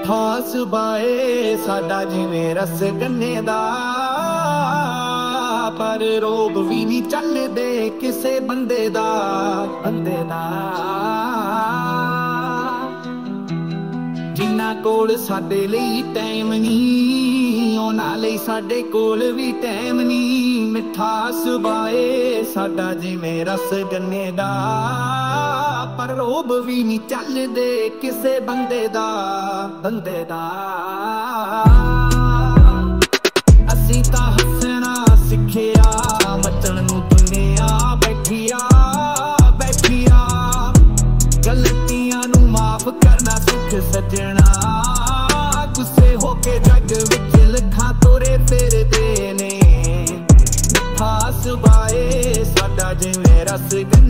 मिठा सुबाए साडा जिवें रस गन्ने दा, पर रोग भी नहीं चलदे किसे बंदे दा। जिन्ना कोल साडे लई टाइम नहीं, उन्हां लई साडे कोल भी टाइम नहीं। मिठा सुबाए साडा जिवें रस गन्ने दा, पर रोब भी नहीं चलदे किसे बंदे दा। असीं तां हसना सिखिया, मचण नूं दुनिया बैठिया। गलतियां नूं माफ करना सिख सजना, गुस्से होके जग विच लखां तुरे फिरदे ने। मिठा सुबाए साडा जिवें रस गन्ने